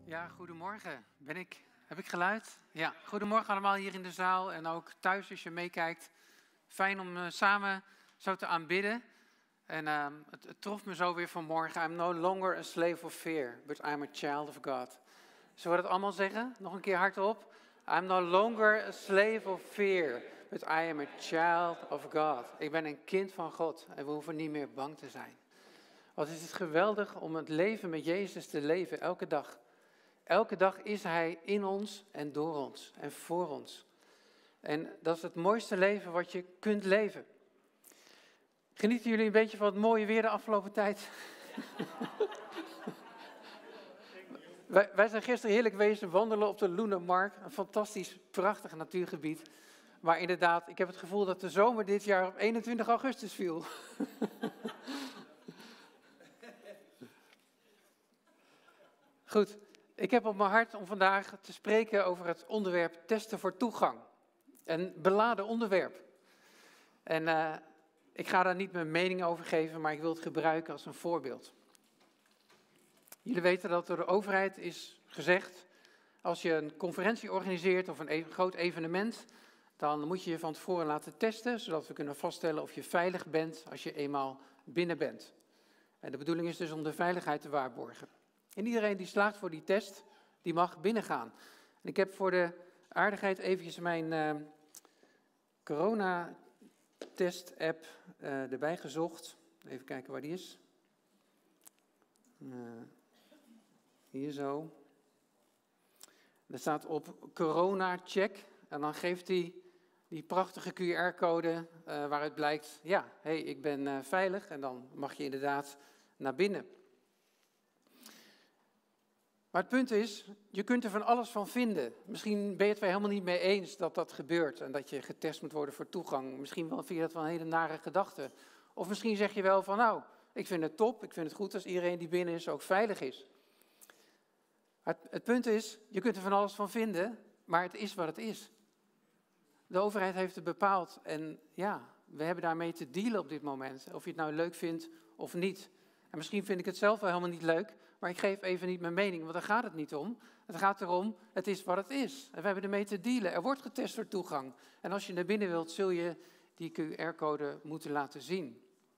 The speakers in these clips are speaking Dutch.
Ja, goedemorgen. Heb ik geluid? Ja, goedemorgen allemaal hier in de zaal en ook thuis als je meekijkt. Fijn om samen zo te aanbidden. En het trof me zo weer vanmorgen. I'm no longer a slave of fear, but I'm a child of God. Zullen we dat allemaal zeggen? Nog een keer hardop. I'm no longer a slave of fear, but I am a child of God. Ik ben een kind van God en we hoeven niet meer bang te zijn. Wat is het geweldig om het leven met Jezus te leven, elke dag. Elke dag is Hij in ons en door ons en voor ons. En dat is het mooiste leven wat je kunt leven. Genieten jullie een beetje van het mooie weer de afgelopen tijd? Wij zijn gisteren heerlijk wezen wandelen op de Loenenmark. Een fantastisch, prachtig natuurgebied. Maar inderdaad, ik heb het gevoel dat de zomer dit jaar op 21 augustus viel. Goed. Ik heb op mijn hart om vandaag te spreken over het onderwerp testen voor toegang. Een beladen onderwerp. En ik ga daar niet mijn mening over geven, maar ik wil het gebruiken als een voorbeeld. Jullie weten dat door de overheid is gezegd, als je een conferentie organiseert of een groot evenement, dan moet je je van tevoren laten testen, zodat we kunnen vaststellen of je veilig bent als je eenmaal binnen bent. En de bedoeling is dus om de veiligheid te waarborgen. En iedereen die slaagt voor die test, die mag binnengaan. En ik heb voor de aardigheid eventjes mijn corona-test-app erbij gezocht. Even kijken waar die is. Hier zo. Er staat op corona-check. En dan geeft hij die prachtige QR-code waaruit blijkt, ja, hey, ik ben veilig. En dan mag je inderdaad naar binnen. Maar het punt is, je kunt er van alles van vinden. Misschien ben je het er helemaal niet mee eens dat dat gebeurt en dat je getest moet worden voor toegang. Misschien vind je dat wel een hele nare gedachte. Of misschien zeg je wel van nou, ik vind het top, ik vind het goed als iedereen die binnen is ook veilig is. Het punt is, je kunt er van alles van vinden, maar het is wat het is. De overheid heeft het bepaald en ja, we hebben daarmee te dealen op dit moment. Of je het nou leuk vindt of niet. En misschien vind ik het zelf wel helemaal niet leuk, maar ik geef even niet mijn mening, want daar gaat het niet om. Het gaat erom, het is wat het is. En we hebben ermee te dealen. Er wordt getest voor toegang. En als je naar binnen wilt, zul je die QR-code moeten laten zien.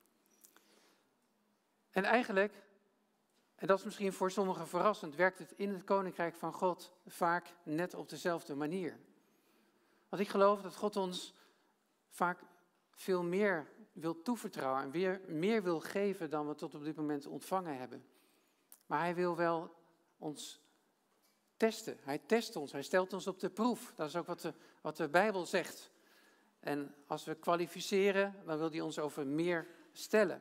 En eigenlijk, en dat is misschien voor sommigen verrassend, werkt het in het Koninkrijk van God vaak net op dezelfde manier. Want ik geloof dat God ons vaak veel meer wil toevertrouwen en weer meer wil geven dan we tot op dit moment ontvangen hebben. Maar hij wil wel ons testen. Hij test ons, hij stelt ons op de proef. Dat is ook wat de Bijbel zegt. En als we kwalificeren, dan wil hij ons over meer stellen.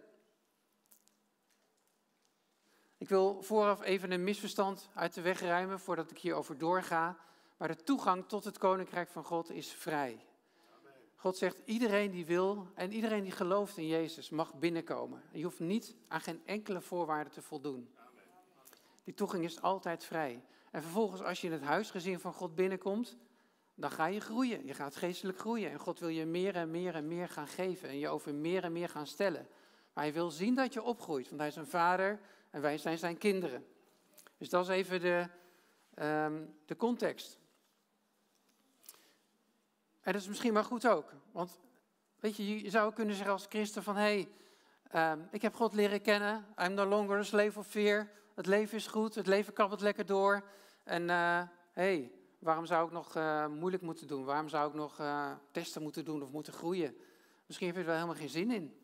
Ik wil vooraf even een misverstand uit de weg ruimen voordat ik hierover doorga. Maar de toegang tot het Koninkrijk van God is vrij. God zegt, iedereen die wil en iedereen die gelooft in Jezus mag binnenkomen. Je hoeft niet aan geen enkele voorwaarde te voldoen. Die toegang is altijd vrij. En vervolgens als je in het huisgezin van God binnenkomt, dan ga je groeien. Je gaat geestelijk groeien. En God wil je meer en meer en meer gaan geven. En je over meer en meer gaan stellen. Maar hij wil zien dat je opgroeit. Want hij is een vader en wij zijn zijn kinderen. Dus dat is even de context. En dat is misschien maar goed ook. Want weet je zou kunnen zeggen als christen van ik heb God leren kennen. I'm no longer a slave of fear. Het leven is goed, het leven kabbelt lekker door. En waarom zou ik nog moeilijk moeten doen? Waarom zou ik nog testen moeten doen of moeten groeien? Misschien heb je er wel helemaal geen zin in.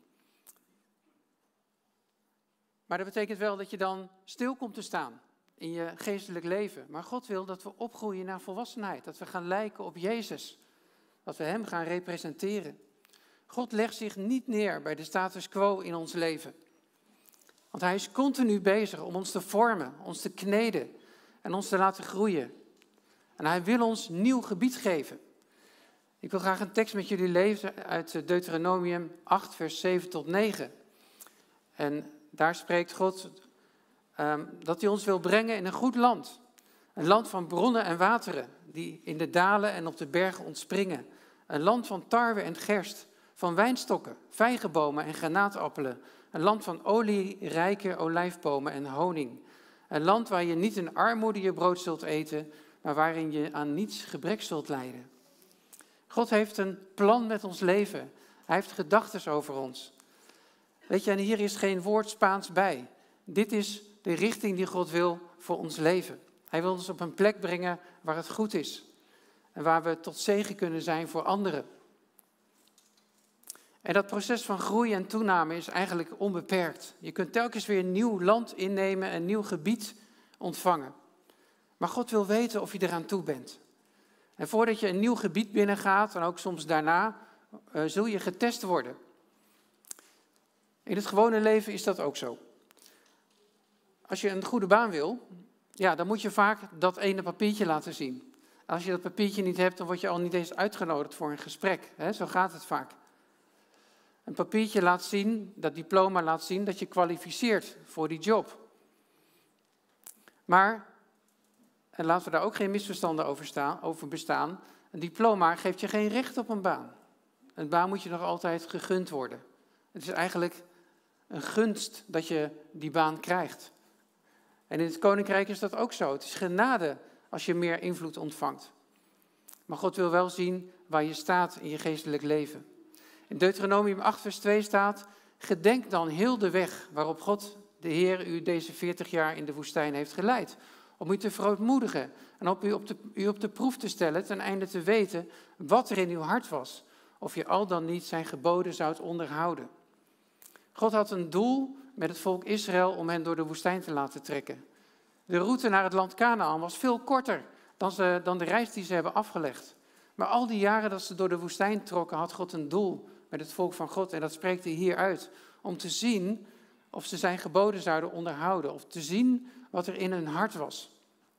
Maar dat betekent wel dat je dan stil komt te staan in je geestelijk leven. Maar God wil dat we opgroeien naar volwassenheid. Dat we gaan lijken op Jezus. Dat we hem gaan representeren. God legt zich niet neer bij de status quo in ons leven. Want hij is continu bezig om ons te vormen, ons te kneden en ons te laten groeien. En hij wil ons nieuw gebied geven. Ik wil graag een tekst met jullie lezen uit Deuteronomium 8, vers 7 tot 9. En daar spreekt God dat hij ons wil brengen in een goed land. Een land van bronnen en wateren, die in de dalen en op de bergen ontspringen. Een land van tarwe en gerst, van wijnstokken, vijgenbomen en granaatappelen. Een land van olierijke olijfbomen en honing. Een land waar je niet in armoede je brood zult eten, maar waarin je aan niets gebrek zult lijden. God heeft een plan met ons leven. Hij heeft gedachten over ons. Weet je, en hier is geen woord Spaans bij. Dit is de richting die God wil voor ons leven. Hij wil ons op een plek brengen waar het goed is. En waar we tot zegen kunnen zijn voor anderen. En dat proces van groei en toename is eigenlijk onbeperkt. Je kunt telkens weer een nieuw land innemen, een nieuw gebied ontvangen. Maar God wil weten of je eraan toe bent. En voordat je een nieuw gebied binnengaat, en ook soms daarna, zul je getest worden. In het gewone leven is dat ook zo. Als je een goede baan wil, ja, dan moet je vaak dat ene papiertje laten zien. Als je dat papiertje niet hebt, dan word je al niet eens uitgenodigd voor een gesprek. Zo gaat het vaak. Een papiertje laat zien, dat diploma laat zien dat je kwalificeert voor die job. Maar, en laten we daar ook geen misverstanden over bestaan, een diploma geeft je geen recht op een baan. Een baan moet je nog altijd gegund worden. Het is eigenlijk een gunst dat je die baan krijgt. En in het koninkrijk is dat ook zo. Het is genade als je meer invloed ontvangt. Maar God wil wel zien waar je staat in je geestelijk leven. In Deuteronomium 8 vers 2 staat: gedenk dan heel de weg waarop God, de Heer, u deze 40 jaar in de woestijn heeft geleid. Om u te verootmoedigen en u op de proef te stellen, ten einde te weten wat er in uw hart was. Of je al dan niet zijn geboden zoudt onderhouden. God had een doel met het volk Israël om hen door de woestijn te laten trekken. De route naar het land Kanaan was veel korter dan de reis die ze hebben afgelegd. Maar al die jaren dat ze door de woestijn trokken, had God een doel met het volk van God. En dat spreekt hij hier uit. Om te zien of ze zijn geboden zouden onderhouden. Of te zien wat er in hun hart was.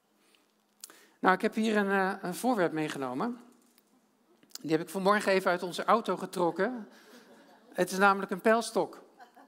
Nou, ik heb hier een voorwerp meegenomen. Die heb ik vanmorgen even uit onze auto getrokken. Het is namelijk een pijlstok.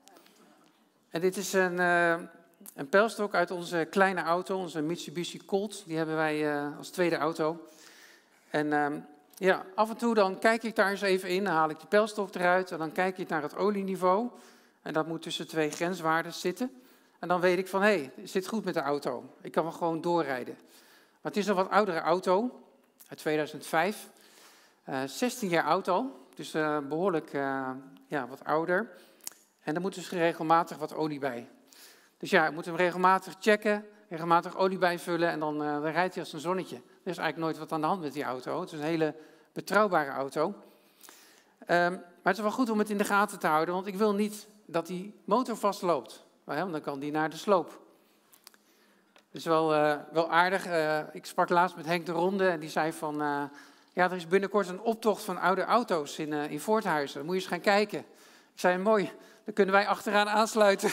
En dit is een pijlstok uit onze kleine auto, onze Mitsubishi Colt. Die hebben wij als tweede auto. En ja, af en toe dan kijk ik daar eens even in, dan haal ik die pijlstok eruit en dan kijk ik naar het olieniveau. En dat moet tussen 2 grenswaarden zitten. En dan weet ik van, hé, het zit goed met de auto. Ik kan wel gewoon doorrijden. Maar het is een wat oudere auto, uit 2005. 16 jaar oud al, dus behoorlijk wat ouder. En daar moet dus regelmatig wat olie bij. Dus ja, ik moet hem regelmatig checken, regelmatig olie bijvullen en dan rijdt hij als een zonnetje. Er is eigenlijk nooit wat aan de hand met die auto. Het is een hele betrouwbare auto. Maar het is wel goed om het in de gaten te houden, want ik wil niet dat die motor vastloopt. Want dan kan die naar de sloop. Het is wel aardig. Ik sprak laatst met Henk de Ronde en die zei van... er is binnenkort een optocht van oude auto's in Voorthuizen. Dan moet je eens gaan kijken. Ik zei, mooi, dan kunnen wij achteraan aansluiten.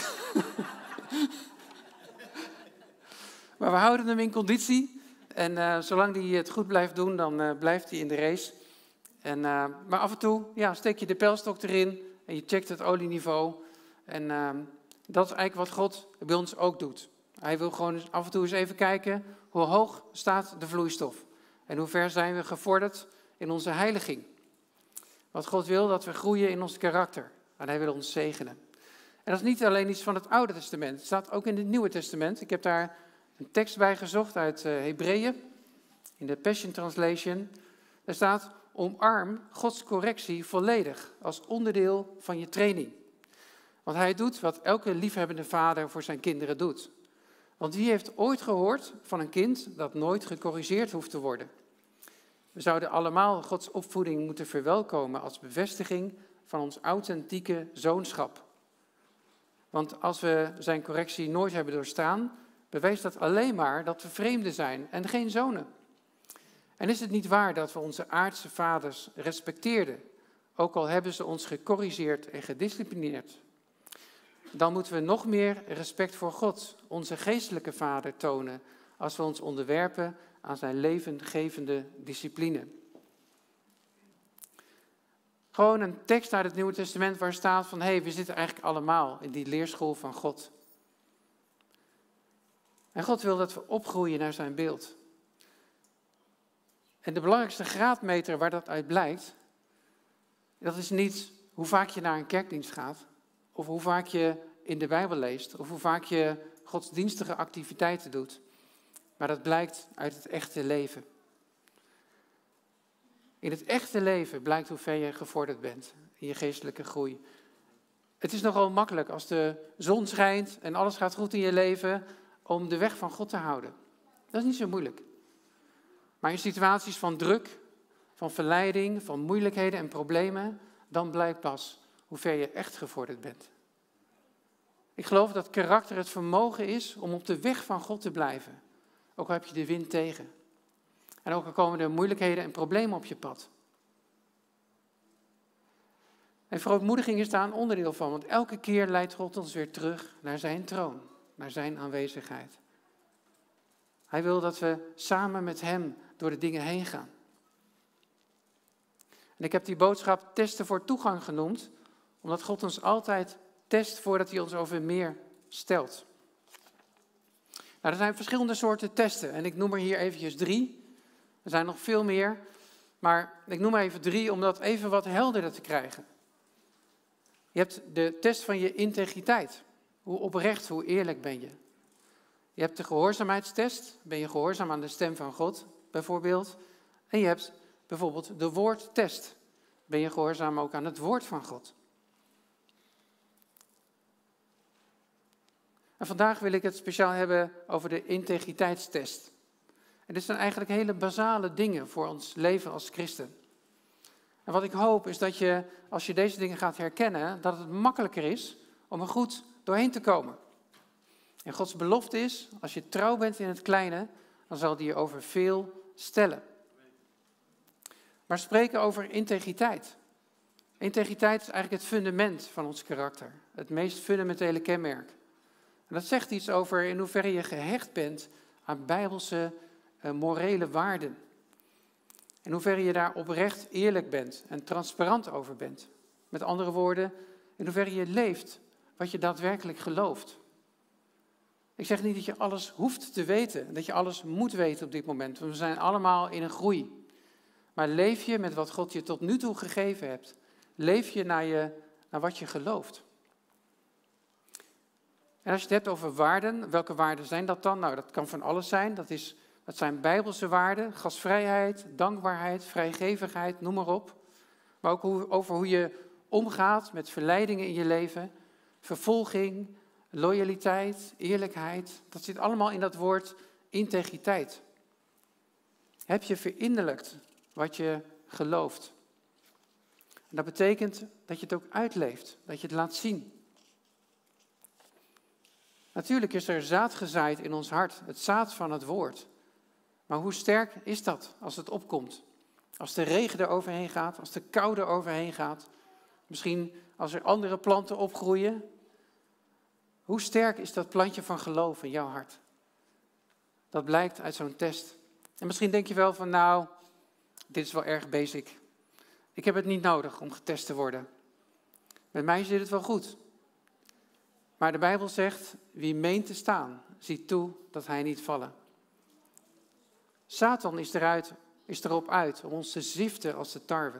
Maar we houden hem in conditie. En zolang hij het goed blijft doen, dan blijft hij in de race. Maar af en toe steek je de pijlstok erin en je checkt het olieniveau. En dat is eigenlijk wat God bij ons ook doet. Hij wil gewoon af en toe eens even kijken hoe hoog staat de vloeistof. En hoe ver zijn we gevorderd in onze heiliging. Wat God wil, dat we groeien in ons karakter. En hij wil ons zegenen. En dat is niet alleen iets van het Oude Testament. Het staat ook in het Nieuwe Testament. Ik heb daar een tekst bij gezocht uit Hebreeën. In de Passion Translation. Daar staat: omarm Gods correctie volledig als onderdeel van je training. Want hij doet wat elke liefhebbende vader voor zijn kinderen doet. Want wie heeft ooit gehoord van een kind dat nooit gecorrigeerd hoeft te worden? We zouden allemaal Gods opvoeding moeten verwelkomen als bevestiging van ons authentieke zoonschap. Want als we zijn correctie nooit hebben doorstaan, bewijst dat alleen maar dat we vreemden zijn en geen zonen. En is het niet waar dat we onze aardse vaders respecteerden, ook al hebben ze ons gecorrigeerd en gedisciplineerd? Dan moeten we nog meer respect voor God, onze geestelijke vader, tonen als we ons onderwerpen aan zijn levengevende discipline. Gewoon een tekst uit het Nieuwe Testament waar staat van, we zitten eigenlijk allemaal in die leerschool van God. En God wil dat we opgroeien naar zijn beeld. En de belangrijkste graadmeter waar dat uit blijkt, dat is niet hoe vaak je naar een kerkdienst gaat, of hoe vaak je in de Bijbel leest, of hoe vaak je godsdienstige activiteiten doet. Maar dat blijkt uit het echte leven. In het echte leven blijkt hoe ver je gevorderd bent in je geestelijke groei. Het is nogal makkelijk als de zon schijnt en alles gaat goed in je leven om de weg van God te houden. Dat is niet zo moeilijk. Maar in situaties van druk, van verleiding, van moeilijkheden en problemen, dan blijkt pas hoe ver je echt gevorderd bent. Ik geloof dat karakter het vermogen is om op de weg van God te blijven. Ook al heb je de wind tegen. En ook al komen er moeilijkheden en problemen op je pad. En verootmoediging is daar een onderdeel van, want elke keer leidt God ons weer terug naar zijn troon, naar zijn aanwezigheid. Hij wil dat we samen met hem door de dingen heen gaan. En ik heb die boodschap testen voor toegang genoemd, omdat God ons altijd test voordat hij ons over meer stelt. Nou, er zijn verschillende soorten testen en ik noem er hier eventjes 3. Er zijn nog veel meer, maar ik noem er even 3 om dat even wat helderder te krijgen. Je hebt de test van je integriteit. Hoe oprecht, hoe eerlijk ben je? Je hebt de gehoorzaamheidstest. Ben je gehoorzaam aan de stem van God, bijvoorbeeld? En je hebt bijvoorbeeld de woordtest. Ben je gehoorzaam ook aan het woord van God? En vandaag wil ik het speciaal hebben over de integriteitstest. En dit zijn eigenlijk hele basale dingen voor ons leven als christen. En wat ik hoop is dat je, als je deze dingen gaat herkennen, dat het makkelijker is om er goed doorheen te komen. En Gods belofte is, als je trouw bent in het kleine, dan zal hij je over veel stellen. Maar spreken over integriteit. Integriteit is eigenlijk het fundament van ons karakter. Het meest fundamentele kenmerk. En dat zegt iets over in hoeverre je gehecht bent aan bijbelse morele waarden. In hoeverre je daar oprecht eerlijk bent en transparant over bent. Met andere woorden, in hoeverre je leeft wat je daadwerkelijk gelooft. Ik zeg niet dat je alles hoeft te weten, dat je alles moet weten op dit moment. Want we zijn allemaal in een groei. Maar leef je met wat God je tot nu toe gegeven hebt? Leef je naar wat je gelooft? En als je het hebt over waarden, welke waarden zijn dat dan? Nou, dat kan van alles zijn. Dat zijn bijbelse waarden, gastvrijheid, dankbaarheid, vrijgevigheid, noem maar op. Maar ook over hoe je omgaat met verleidingen in je leven, vervolging, loyaliteit, eerlijkheid. Dat zit allemaal in dat woord integriteit. Heb je verinnerlijkt wat je gelooft? En dat betekent dat je het ook uitleeft, dat je het laat zien. Natuurlijk is er zaad gezaaid in ons hart, het zaad van het woord. Maar hoe sterk is dat als het opkomt? Als de regen er overheen gaat, als de kou er overheen gaat. Misschien als er andere planten opgroeien. Hoe sterk is dat plantje van geloof in jouw hart? Dat blijkt uit zo'n test. En misschien denk je wel van nou, dit is wel erg basic. Ik heb het niet nodig om getest te worden. Met mij zit het wel goed. Maar de Bijbel zegt, wie meent te staan, ziet toe dat hij niet vallen. Satan is erop uit om ons te ziften als de tarwe.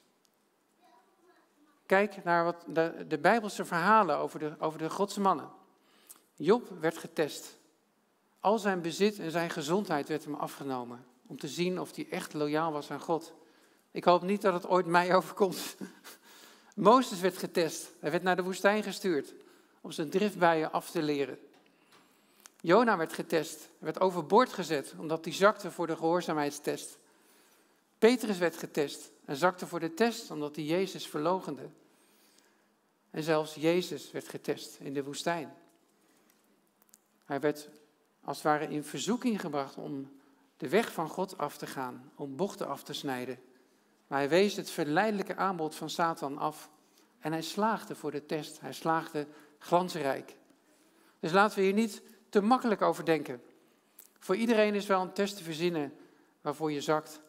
Kijk naar wat de Bijbelse verhalen over de Godse mannen. Job werd getest. Al zijn bezit en zijn gezondheid werd hem afgenomen. Om te zien of hij echt loyaal was aan God. Ik hoop niet dat het ooit mij overkomt. Mozes werd getest. Hij werd naar de woestijn gestuurd. Om zijn driftbuien af te leren. Jona werd getest. Hij werd overboord gezet. Omdat hij zakte voor de gehoorzaamheidstest. Petrus werd getest. En zakte voor de test. Omdat hij Jezus verloochende. En zelfs Jezus werd getest in de woestijn. Hij werd als het ware in verzoeking gebracht om de weg van God af te gaan. Om bochten af te snijden. Maar hij wees het verleidelijke aanbod van Satan af. En hij slaagde voor de test. Hij slaagde glansrijk. Dus laten we hier niet te makkelijk over denken. Voor iedereen is wel een test te verzinnen waarvoor je zakt.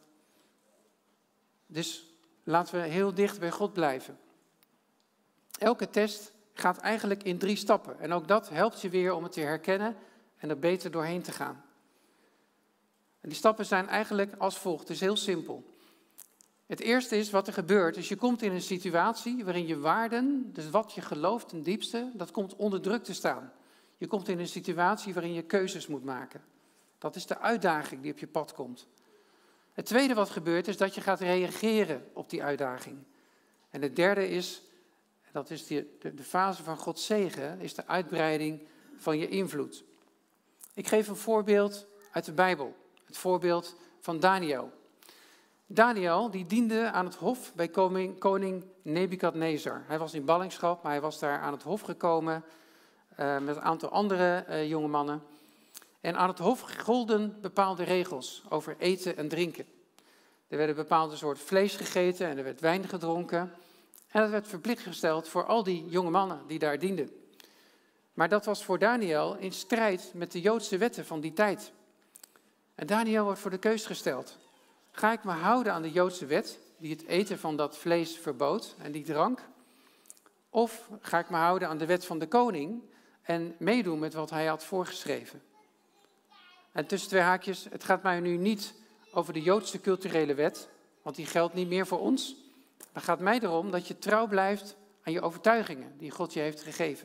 Dus laten we heel dicht bij God blijven. Elke test gaat eigenlijk in 3 stappen. En ook dat helpt je weer om het te herkennen en er beter doorheen te gaan. En die stappen zijn eigenlijk als volgt. Het is heel simpel. Het eerste is wat er gebeurt. Dus je komt in een situatie waarin je waarden, dus wat je gelooft ten diepste, dat komt onder druk te staan. Je komt in een situatie waarin je keuzes moet maken. Dat is de uitdaging die op je pad komt. Het tweede wat gebeurt is dat je gaat reageren op die uitdaging. En het derde is, dat is de fase van Gods zegen, is de uitbreiding van je invloed. Ik geef een voorbeeld uit de Bijbel. Het voorbeeld van Daniel. Daniel die diende aan het hof bij koning Nebukadnezar. Hij was in ballingschap, maar hij was daar aan het hof gekomen met een aantal andere jonge mannen. En aan het hof golden bepaalde regels over eten en drinken. Er werden bepaalde soorten vlees gegeten en er werd wijn gedronken. En dat werd verplicht gesteld voor al die jonge mannen die daar dienden. Maar dat was voor Daniel in strijd met de Joodse wetten van die tijd. En Daniel wordt voor de keus gesteld. Ga ik me houden aan de Joodse wet, die het eten van dat vlees verbood en die drank? Of ga ik me houden aan de wet van de koning en meedoen met wat hij had voorgeschreven? En tussen twee haakjes, het gaat mij nu niet over de Joodse culturele wet, want die geldt niet meer voor ons. Het gaat mij erom dat je trouw blijft aan je overtuigingen die God je heeft gegeven.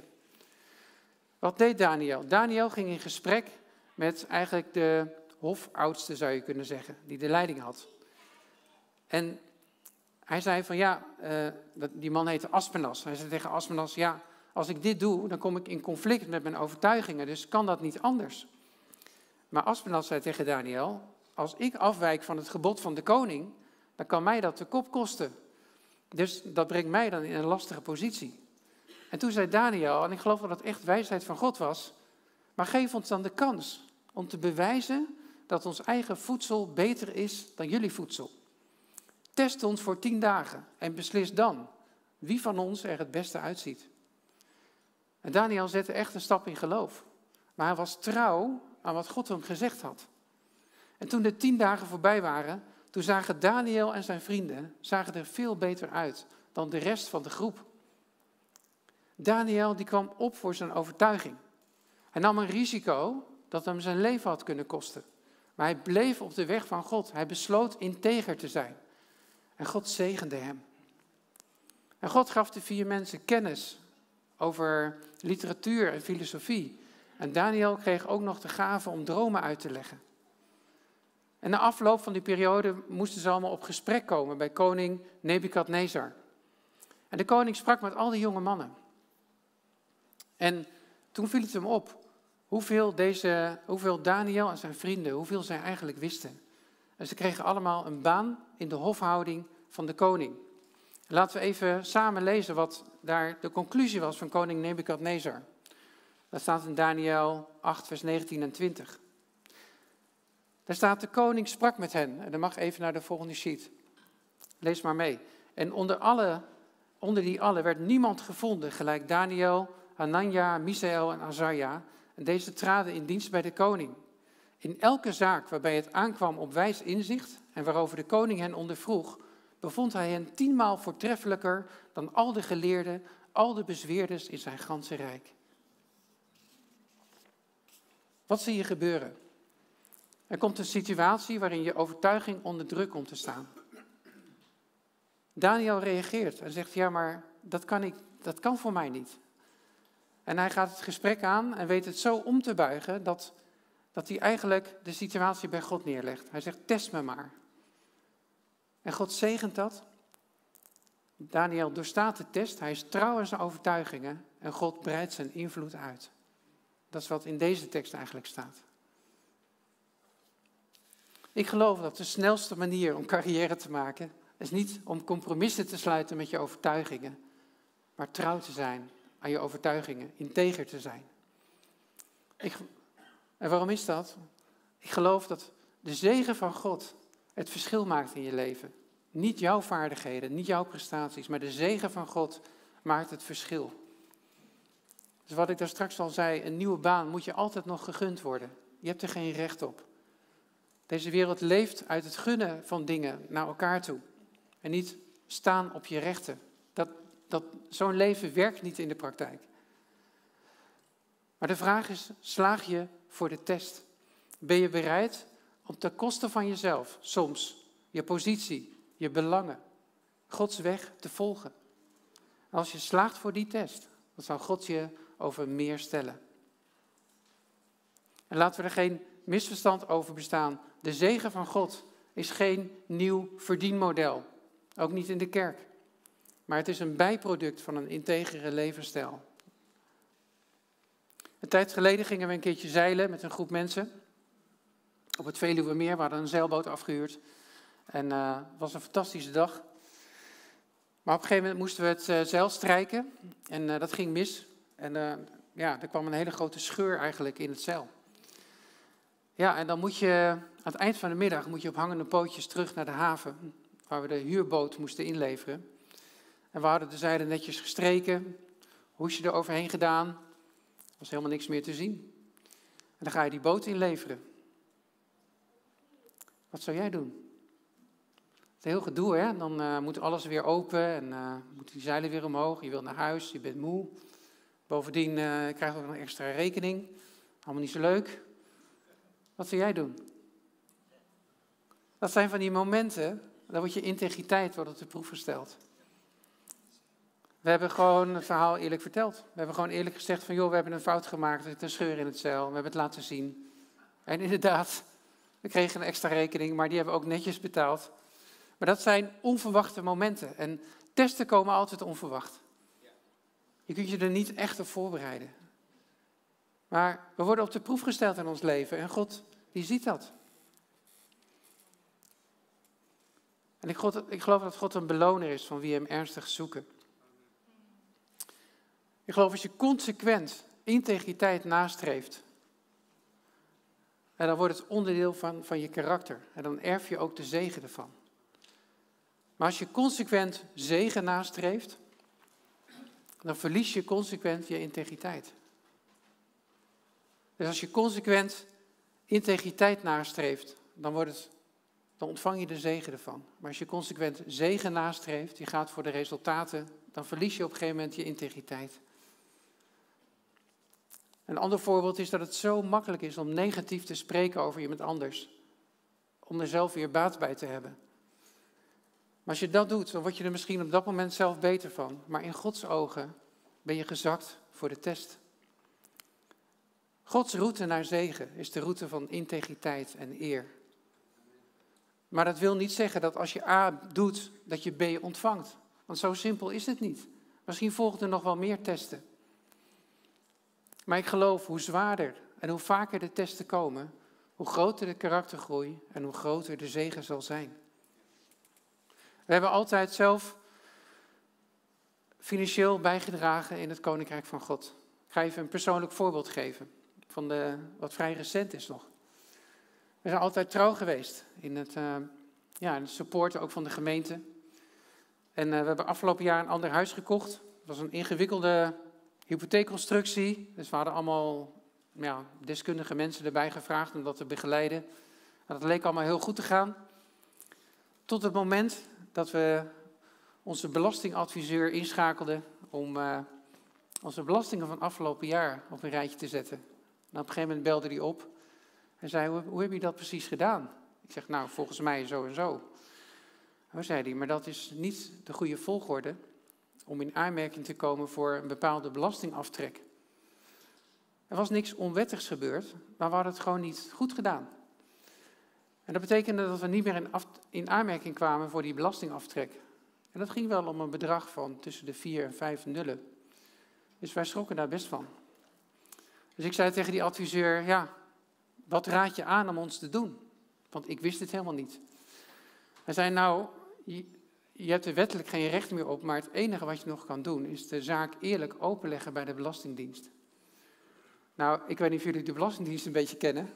Wat deed Daniel? Daniel ging in gesprek met eigenlijk de hofoudste, zou je kunnen zeggen, die de leiding had. En hij zei van die man heette Aspenas. Hij zei tegen Aspenas, ja, als ik dit doe, dan kom ik in conflict met mijn overtuigingen, dus kan dat niet anders. Maar Aspenas zei tegen Daniel, als ik afwijk van het gebod van de koning, dan kan mij dat de kop kosten. Dus dat brengt mij dan in een lastige positie. En toen zei Daniel, en ik geloof dat het echt wijsheid van God was, maar geef ons dan de kans om te bewijzen dat ons eigen voedsel beter is dan jullie voedsel. Test ons voor 10 dagen en beslis dan wie van ons er het beste uitziet. En Daniel zette echt een stap in geloof. Maar hij was trouw aan wat God hem gezegd had. En toen de 10 dagen voorbij waren, toen zagen Daniel en zijn vrienden er veel beter uit dan de rest van de groep. Daniel die kwam op voor zijn overtuiging. Hij nam een risico dat hem zijn leven had kunnen kosten. Maar hij bleef op de weg van God. Hij besloot integer te zijn. En God zegende hem. En God gaf de 4 mensen kennis over literatuur en filosofie. En Daniel kreeg ook nog de gave om dromen uit te leggen. En na afloop van die periode moesten ze allemaal op gesprek komen bij koning Nebukadnezar. En de koning sprak met al die jonge mannen. En toen viel het hem op hoeveel Daniel en zijn vrienden, hoeveel zij eigenlijk wisten. En ze kregen allemaal een baan in de hofhouding van de koning. Laten we even samen lezen wat daar de conclusie was van koning Nebukadnezar. Dat staat in Daniel 8, vers 19 en 20. Daar staat, de koning sprak met hen. En dan mag even naar de volgende sheet. Lees maar mee. En onder die allen werd niemand gevonden, gelijk Daniel, Hanania, Misaël en Azarja. En deze traden in dienst bij de koning. In elke zaak waarbij het aankwam op wijs inzicht en waarover de koning hen ondervroeg, bevond hij hen 10 maal voortreffelijker dan al de geleerden, al de bezweerders in zijn ganse rijk. Wat zie je gebeuren? Er komt een situatie waarin je overtuiging onder druk komt te staan. Daniel reageert en zegt, ja, maar dat kan voor mij niet. En hij gaat het gesprek aan en weet het zo om te buigen dat hij eigenlijk de situatie bij God neerlegt. Hij zegt, test me maar. En God zegent dat. Daniel doorstaat de test, hij is trouw aan zijn overtuigingen en God breidt zijn invloed uit. Dat is wat in deze tekst eigenlijk staat. Ik geloof dat de snelste manier om carrière te maken is niet om compromissen te sluiten met je overtuigingen, maar trouw te zijn aan je overtuigingen, integer te zijn. En waarom is dat? Ik geloof dat de zegen van God het verschil maakt in je leven. Niet jouw vaardigheden, niet jouw prestaties, maar de zegen van God maakt het verschil. Dus wat ik daar straks al zei, een nieuwe baan moet je altijd nog gegund worden. Je hebt er geen recht op. Deze wereld leeft uit het gunnen van dingen naar elkaar toe. En niet staan op je rechten. Zo'n leven werkt niet in de praktijk. Maar de vraag is, slaag je voor de test? Ben je bereid om ten koste van jezelf, soms, je positie, je belangen, Gods weg te volgen? Als je slaagt voor die test, dan zal God je over meer stellen. En laten we er geen misverstand over bestaan. De zegen van God is geen nieuw verdienmodel. Ook niet in de kerk. Maar het is een bijproduct van een integere levensstijl. Een tijd geleden gingen we een keertje zeilen met een groep mensen. Op het Veluwemeer, we hadden een zeilboot afgehuurd. En het was een fantastische dag. Maar op een gegeven moment moesten we het zeil strijken. En dat ging mis. En er kwam een hele grote scheur eigenlijk in het zeil. Ja, en dan moet je aan het eind van de middag moet je op hangende pootjes terug naar de haven. Waar we de huurboot moesten inleveren. En we hadden de zeilen netjes gestreken. Hoesje er overheen gedaan. Er was helemaal niks meer te zien. En dan ga je die boot inleveren. Wat zou jij doen? Het is heel gedoe, hè? Dan moet alles weer open en moeten die zeilen weer omhoog. Je wilt naar huis, je bent moe. Bovendien krijg je ook nog een extra rekening. Allemaal niet zo leuk. Wat zou jij doen? Dat zijn van die momenten, dan wordt je integriteit op de proef gesteld. We hebben gewoon het verhaal eerlijk verteld. We hebben gewoon eerlijk gezegd van, joh, we hebben een fout gemaakt. Er zit een scheur in het zeil. We hebben het laten zien. En inderdaad, we kregen een extra rekening, maar die hebben we ook netjes betaald. Maar dat zijn onverwachte momenten. En testen komen altijd onverwacht. Je kunt je er niet echt op voorbereiden. Maar we worden op de proef gesteld in ons leven. En God, die ziet dat. En ik geloof dat God een beloner is van wie hem ernstig zoeken. Ik geloof als je consequent integriteit nastreeft. En dan wordt het onderdeel van je karakter. En dan erf je ook de zegen ervan. Maar als je consequent zegen nastreeft, dan verlies je consequent je integriteit. Dus als je consequent integriteit nastreeft, dan ontvang je de zegen ervan. Maar als je consequent zegen nastreeft, je gaat voor de resultaten, dan verlies je op een gegeven moment je integriteit. Een ander voorbeeld is dat het zo makkelijk is om negatief te spreken over iemand anders. Om er zelf weer baat bij te hebben. Maar als je dat doet, dan word je er misschien op dat moment zelf beter van. Maar in Gods ogen ben je gezakt voor de test. Gods route naar zegen is de route van integriteit en eer. Maar dat wil niet zeggen dat als je A doet, dat je B ontvangt. Want zo simpel is het niet. Misschien volgen er nog wel meer testen. Maar ik geloof hoe zwaarder en hoe vaker de testen komen, hoe groter de karaktergroei en hoe groter de zegen zal zijn. We hebben altijd zelf financieel bijgedragen in het Koninkrijk van God. Ik ga even een persoonlijk voorbeeld geven, van wat vrij recent is nog. We zijn altijd trouw geweest in het supporten ook van de gemeente. En we hebben afgelopen jaar een ander huis gekocht. Het was een ingewikkelde hypotheekconstructie. Dus we hadden allemaal deskundige mensen erbij gevraagd om dat te begeleiden. En dat leek allemaal heel goed te gaan. Tot het moment dat we onze belastingadviseur inschakelden om onze belastingen van afgelopen jaar op een rijtje te zetten. En op een gegeven moment belde hij op en zei, hoe heb je dat precies gedaan? Ik zeg, nou, volgens mij zo en zo. En zei hij, maar dat is niet de goede volgorde om in aanmerking te komen voor een bepaalde belastingaftrek. Er was niks onwettigs gebeurd, maar we hadden het gewoon niet goed gedaan. En dat betekende dat we niet meer in aanmerking kwamen voor die belastingaftrek. En dat ging wel om een bedrag van tussen de 4 en 5 nullen. Dus wij schrokken daar best van. Dus ik zei tegen die adviseur, ja, wat raad je aan om ons te doen? Want ik wist het helemaal niet. Hij zei, nou, je hebt er wettelijk geen recht meer op, maar het enige wat je nog kan doen is de zaak eerlijk openleggen bij de Belastingdienst. Nou, ik weet niet of jullie de Belastingdienst een beetje kennen.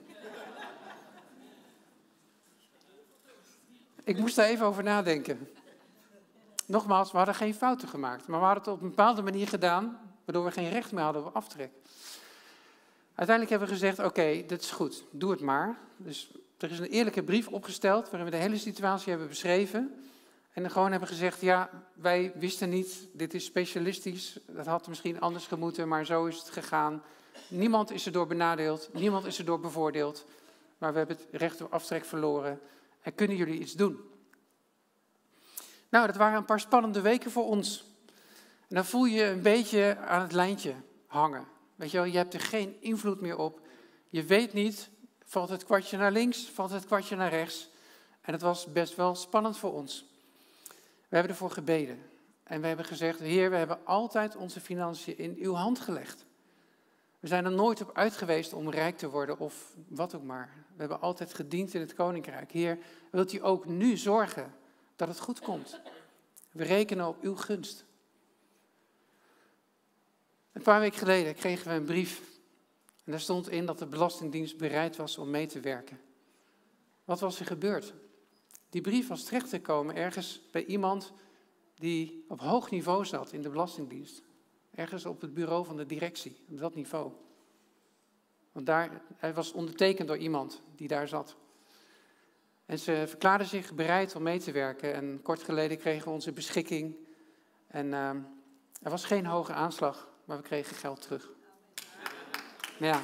Ik moest daar even over nadenken. Nogmaals, we hadden geen fouten gemaakt, maar we hadden het op een bepaalde manier gedaan, waardoor we geen recht meer hadden op aftrek. Uiteindelijk hebben we gezegd, oké, dit is goed, doe het maar. Dus er is een eerlijke brief opgesteld, waarin we de hele situatie hebben beschreven. En dan gewoon hebben gezegd, ja, wij wisten niet, dit is specialistisch, dat had misschien anders gemoeten, maar zo is het gegaan. Niemand is erdoor benadeeld, niemand is erdoor bevoordeeld, maar we hebben het recht op aftrek verloren. En kunnen jullie iets doen? Nou, dat waren een paar spannende weken voor ons. En dan voel je een beetje aan het lijntje hangen. Weet je wel, je hebt er geen invloed meer op. Je weet niet, valt het kwartje naar links, valt het kwartje naar rechts. En het was best wel spannend voor ons. We hebben ervoor gebeden. En we hebben gezegd, Heer, we hebben altijd onze financiën in uw hand gelegd. We zijn er nooit op uit geweest om rijk te worden of wat ook maar. We hebben altijd gediend in het Koninkrijk. Heer, wilt u ook nu zorgen dat het goed komt? We rekenen op uw gunst. Een paar weken geleden kregen we een brief. En daar stond in dat de Belastingdienst bereid was om mee te werken. Wat was er gebeurd? Die brief was terechtgekomen ergens bij iemand die op hoog niveau zat in de Belastingdienst. Ergens op het bureau van de directie, op dat niveau. Want hij was ondertekend door iemand die daar zat. En ze verklaarden zich bereid om mee te werken. En kort geleden kregen we onze beschikking. En er was geen hoge aanslag, maar we kregen geld terug. Ja.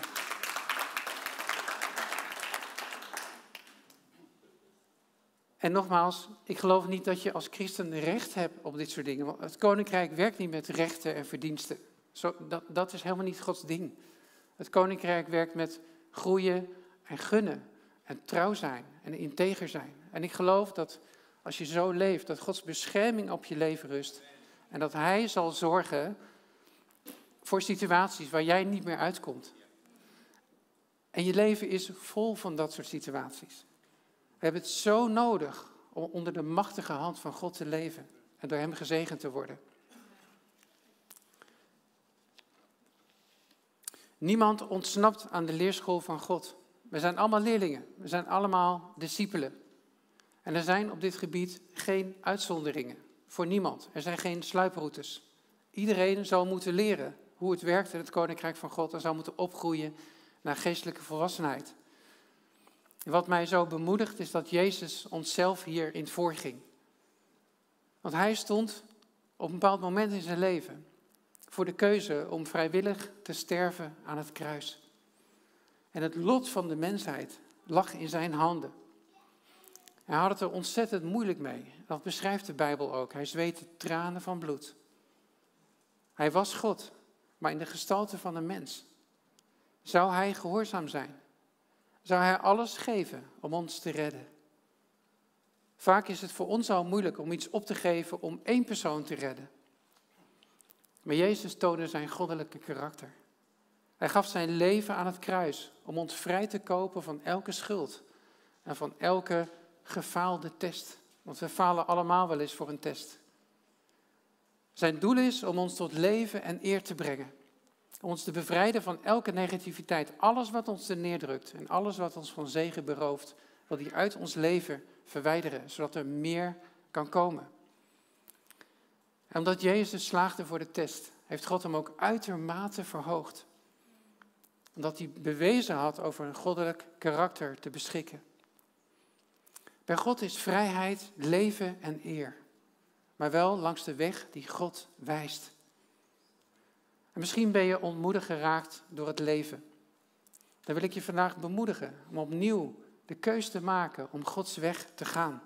En nogmaals, ik geloof niet dat je als christen recht hebt op dit soort dingen. Want het Koninkrijk werkt niet met rechten en verdiensten. Dat is helemaal niet Gods ding. Het Koninkrijk werkt met groeien en gunnen. En trouw zijn en integer zijn. En ik geloof dat als je zo leeft, dat Gods bescherming op je leven rust. En dat Hij zal zorgen voor situaties waar jij niet meer uitkomt. En je leven is vol van dat soort situaties. We hebben het zo nodig om onder de machtige hand van God te leven en door Hem gezegend te worden. Niemand ontsnapt aan de leerschool van God. We zijn allemaal leerlingen, we zijn allemaal discipelen. En er zijn op dit gebied geen uitzonderingen voor niemand. Er zijn geen sluiproutes. Iedereen zal moeten leren hoe het werkt in het Koninkrijk van God en zal moeten opgroeien naar geestelijke volwassenheid. En wat mij zo bemoedigt is dat Jezus onszelf hierin voorging. Want Hij stond op een bepaald moment in zijn leven voor de keuze om vrijwillig te sterven aan het kruis. En het lot van de mensheid lag in zijn handen. Hij had het er ontzettend moeilijk mee. Dat beschrijft de Bijbel ook. Hij zweette tranen van bloed. Hij was God, maar in de gestalte van een mens. Zou Hij gehoorzaam zijn? Zou Hij alles geven om ons te redden? Vaak is het voor ons al moeilijk om iets op te geven om één persoon te redden. Maar Jezus toonde zijn goddelijke karakter. Hij gaf zijn leven aan het kruis om ons vrij te kopen van elke schuld en van elke gefaalde test. Want we falen allemaal wel eens voor een test. Zijn doel is om ons tot leven en eer te brengen. Om ons te bevrijden van elke negativiteit. Alles wat ons er neerdrukt en alles wat ons van zegen berooft, wil hij uit ons leven verwijderen, zodat er meer kan komen. En omdat Jezus slaagde voor de test, heeft God hem ook uitermate verhoogd. Omdat hij bewezen had over een goddelijk karakter te beschikken. Bij God is vrijheid, leven en eer. Maar wel langs de weg die God wijst. En misschien ben je ontmoedigd geraakt door het leven. Dan wil ik je vandaag bemoedigen om opnieuw de keus te maken om Gods weg te gaan.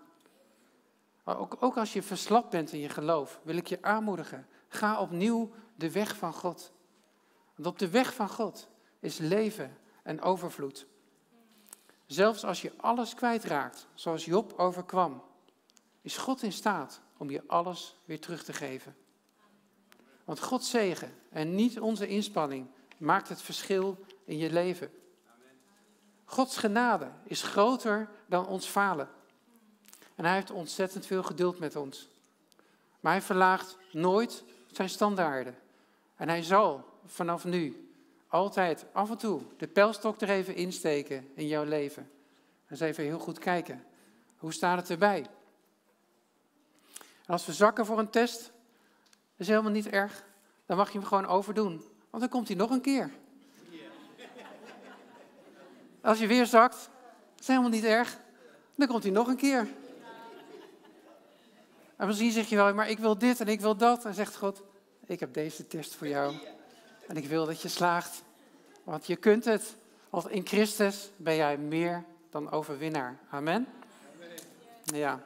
Ook als je verslapt bent in je geloof, wil ik je aanmoedigen. Ga opnieuw de weg van God. Want op de weg van God is leven en overvloed. Zelfs als je alles kwijtraakt, zoals Job overkwam, is God in staat om je alles weer terug te geven. Want Gods zegen en niet onze inspanning maakt het verschil in je leven. Gods genade is groter dan ons falen. En Hij heeft ontzettend veel geduld met ons. Maar Hij verlaagt nooit zijn standaarden. En Hij zal vanaf nu altijd af en toe de pijlstok er even insteken in jouw leven. En eens even heel goed kijken. Hoe staat het erbij? En als we zakken voor een test, dat is helemaal niet erg. Dan mag je hem gewoon overdoen. Want dan komt hij nog een keer. Als je weer zakt, dat is helemaal niet erg. Dan komt hij nog een keer. En misschien zeg je wel, maar ik wil dit en ik wil dat. En zegt God, ik heb deze test voor jou. En ik wil dat je slaagt. Want je kunt het. Want in Christus ben jij meer dan overwinnaar. Amen? Ja.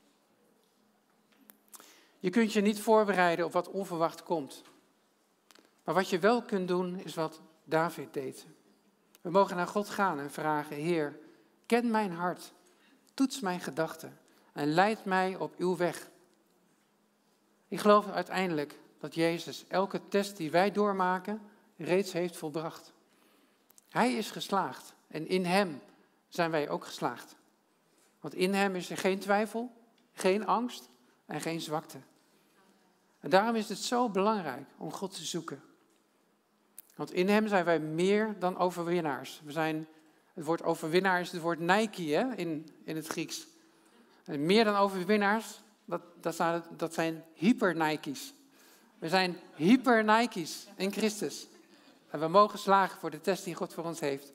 Je kunt je niet voorbereiden op wat onverwacht komt. Maar wat je wel kunt doen, is wat David deed. We mogen naar God gaan en vragen, Heer, ken mijn hart, toets mijn gedachten en leid mij op uw weg. Ik geloof uiteindelijk dat Jezus elke test die wij doormaken reeds heeft volbracht. Hij is geslaagd en in hem zijn wij ook geslaagd. Want in hem is er geen twijfel, geen angst en geen zwakte. En daarom is het zo belangrijk om God te zoeken. Want in hem zijn wij meer dan overwinnaars. Het woord overwinnaar is het woord Nike hè, in het Grieks. En meer dan overwinnaars, dat zijn hyper-Nike's. We zijn hyper-Nike's in Christus. En we mogen slagen voor de test die God voor ons heeft.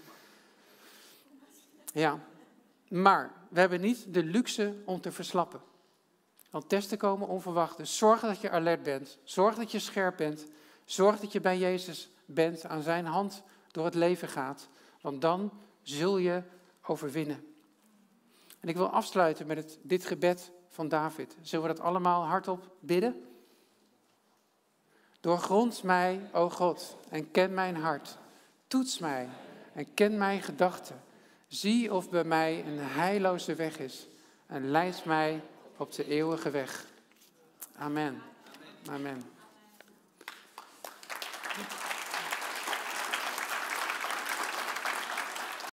Ja, maar we hebben niet de luxe om te verslappen. Want testen komen onverwacht. Dus zorg dat je alert bent. Zorg dat je scherp bent. Zorg dat je bij Jezus bent, aan zijn hand door het leven gaat. Want dan zul je overwinnen. En ik wil afsluiten met dit gebed van David. Zullen we dat allemaal hardop bidden? Doorgrond mij, o God, en ken mijn hart. Toets mij en ken mijn gedachten. Zie of bij mij een heilloze weg is. En leid mij op de eeuwige weg. Amen. Amen.